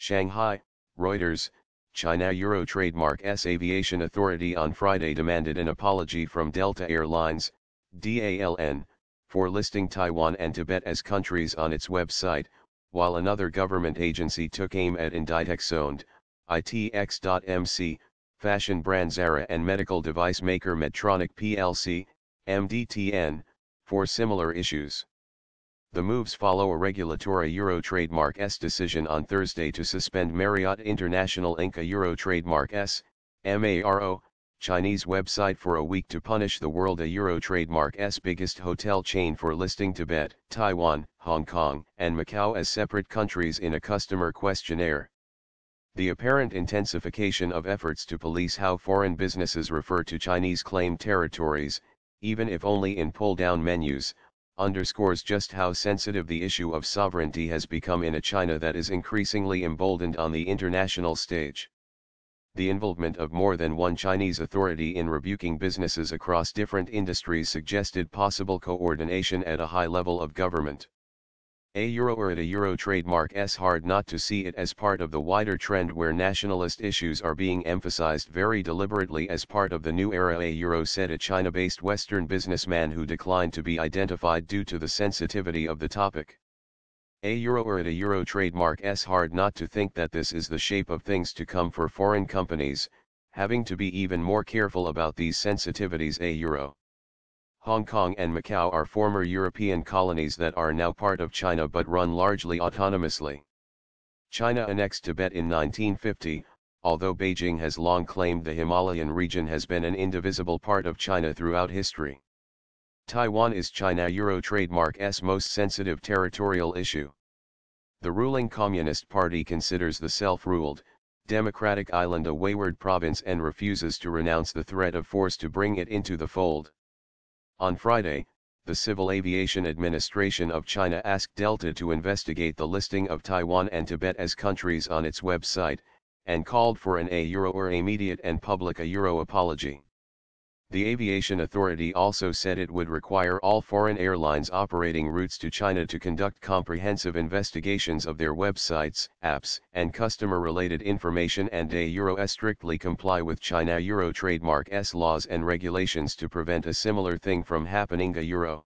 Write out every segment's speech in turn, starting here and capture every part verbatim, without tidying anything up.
Shanghai, Reuters, China Euro Trademark S Aviation Authority on Friday demanded an apology from Delta Air Lines, D A L N, for listing Taiwan and Tibet as countries on its website, while another government agency took aim at Inditex-owned, I T X dot M C, fashion brand Zara and medical device maker Medtronic P L C, M D T N, for similar issues. The moves follow a regulatory Euro Trademark S decision on Thursday to suspend Marriott International Incorporated. Euro Trademark S, M A R O, Chinese website for a week to punish the world a Euro Trademark S biggest hotel chain for listing Tibet, Taiwan, Hong Kong, and Macau as separate countries in a customer questionnaire. The apparent intensification of efforts to police how foreign businesses refer to Chinese claimed territories, even if only in pull-down menus, underscores just how sensitive the issue of sovereignty has become in a China that is increasingly emboldened on the international stage. The involvement of more than one Chinese authority in rebuking businesses across different industries suggested possible coordination at a high level of government. A Euro or at a Euro Trademark S hard not to see it as part of the wider trend where nationalist issues are being emphasized very deliberately as part of the new era. A Euro said a China-based Western businessman who declined to be identified due to the sensitivity of the topic. A Euro or at a Euro Trademark S hard not to think that this is the shape of things to come for foreign companies, having to be even more careful about these sensitivities. A Euro. Hong Kong and Macau are former European colonies that are now part of China but run largely autonomously. China annexed Tibet in nineteen fifty, although Beijing has long claimed the Himalayan region has been an indivisible part of China throughout history. Taiwan is China Euro Trademark S most sensitive territorial issue. The ruling Communist Party considers the self-ruled, democratic island a wayward province and refuses to renounce the threat of force to bring it into the fold. On Friday, the Civil Aviation Administration of China asked Delta to investigate the listing of Taiwan and Tibet as countries on its website, and called for an A Euro or immediate and public a Euro apology. The Aviation Authority also said it would require all foreign airlines operating routes to China to conduct comprehensive investigations of their websites, apps, and customer-related information and A Euro S strictly comply with China Euro Trademark S laws and regulations to prevent a similar thing from happening. A Euro.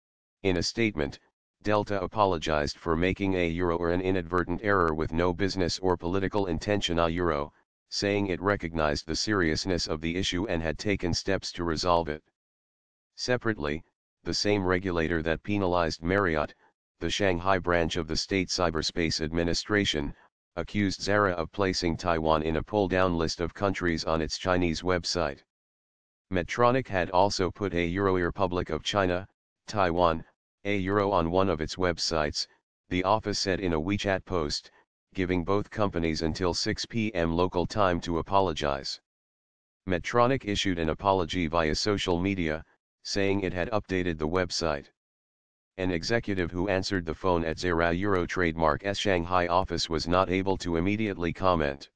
In a statement, Delta apologized for making A Euro or an inadvertent error with no business or political intention. A Euro, saying it recognized the seriousness of the issue and had taken steps to resolve it. Separately, the same regulator that penalized Marriott, the Shanghai branch of the State Cyberspace Administration, accused Zara of placing Taiwan in a pull-down list of countries on its Chinese website. Medtronic had also put a Euro Republic of China, Taiwan, a Euro on one of its websites, the office said in a WeChat post, giving both companies until six p m local time to apologize. Medtronic issued an apology via social media, saying it had updated the website. An executive who answered the phone at Zara Euro Trademark's Shanghai office was not able to immediately comment.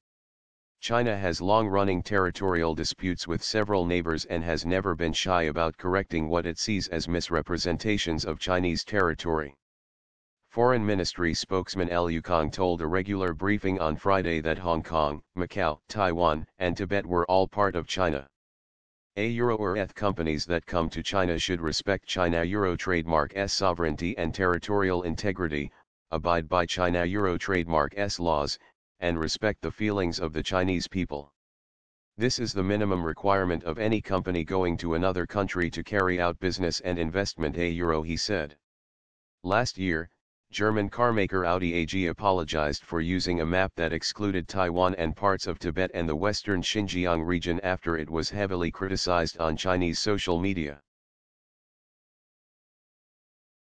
China has long-running territorial disputes with several neighbors and has never been shy about correcting what it sees as misrepresentations of Chinese territory. Foreign Ministry spokesman Liu Kang told a regular briefing on Friday that Hong Kong, Macau, Taiwan, and Tibet were all part of China. A Euro or eth companies that come to China should respect China Euro Trademark's sovereignty and territorial integrity, abide by China Euro Trademark's laws, and respect the feelings of the Chinese people. This is the minimum requirement of any company going to another country to carry out business and investment. A Euro, he said. Last year, German carmaker Audi A G apologized for using a map that excluded Taiwan and parts of Tibet and the western Xinjiang region after it was heavily criticized on Chinese social media.